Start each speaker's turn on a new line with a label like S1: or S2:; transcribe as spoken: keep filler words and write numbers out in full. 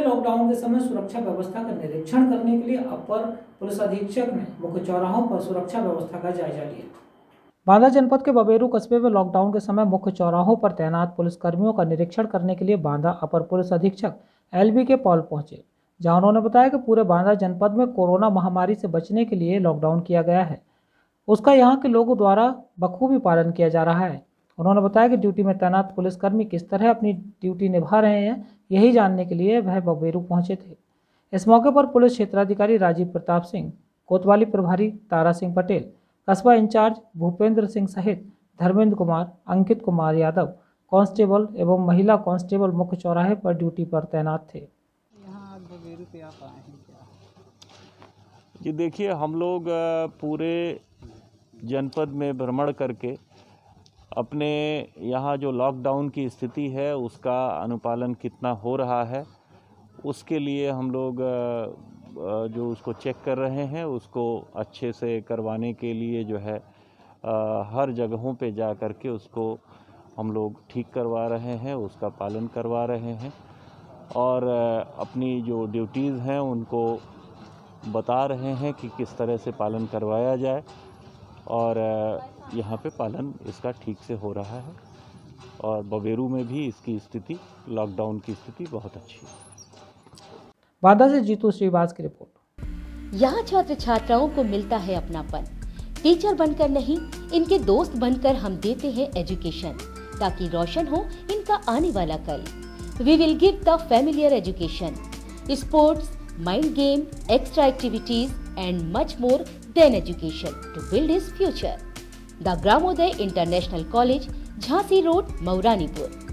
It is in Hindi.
S1: लॉकडाउन के समय सुरक्षा व्यवस्था का निरीक्षण करने के लिए अपर पुलिस अधीक्षक ने मुख्य चौराहों पर सुरक्षा व्यवस्था का जायजा लिया। बांदा जनपद के बबेरू कस्बे में लॉकडाउन के समय मुख्य चौराहों पर तैनात पुलिसकर्मियों का निरीक्षण करने के लिए बांदा अपर पुलिस अधीक्षक एलबी के पॉल पहुंचे, जहां उन्होंने बताया कि पूरे बांदा जनपद में कोरोना महामारी से बचने के लिए लॉकडाउन किया गया है, उसका यहां के लोगों द्वारा बखूबी पालन किया जा रहा है। उन्होंने बताया कि ड्यूटी में तैनात पुलिसकर्मी किस तरह अपनी ड्यूटी निभा रहे हैं, यही जानने के लिए वह बबेरू पहुंचे थे। इस मौके पर पुलिस क्षेत्राधिकारी राजीव प्रताप सिंह, कोतवाली प्रभारी तारा सिंह पटेल, कस्बा इंचार्ज भूपेंद्र सिंह सहित धर्मेंद्र कुमार, अंकित कुमार यादव, कांस्टेबल एवं महिला कांस्टेबल मुख्य चौराहे पर ड्यूटी पर तैनात थे।
S2: यहाँ बबेरू पे आप आए हैं क्या?
S3: जी देखिए, हम लोग पूरे जनपद में भ्रमण करके अपने यहाँ जो लॉकडाउन की स्थिति है उसका अनुपालन कितना हो रहा है, उसके लिए हम लोग जो उसको चेक कर रहे हैं, उसको अच्छे से करवाने के लिए जो है हर जगहों पे जा कर के उसको हम लोग ठीक करवा रहे हैं, उसका पालन करवा रहे हैं और अपनी जो ड्यूटीज़ हैं उनको बता रहे हैं कि किस तरह से पालन करवाया जाए और यहाँ पे पालन इसका ठीक से हो रहा है और बबेरू में भी इसकी स्थिति, लॉकडाउन की स्थिति बहुत अच्छी है।
S1: बांदा से जीतू श्रीवास की रिपोर्ट।
S4: यहाँ छात्र छात्राओं को मिलता है अपनापन। टीचर बनकर नहीं, इनके दोस्त बनकर हम देते हैं एजुकेशन, ताकि रोशन हो इनका आने वाला कल। We will give the familiar education, sports, mind game, extra activities and much more than education to build his future. The Gramoday International College, Jhansi Road, Mauranipur.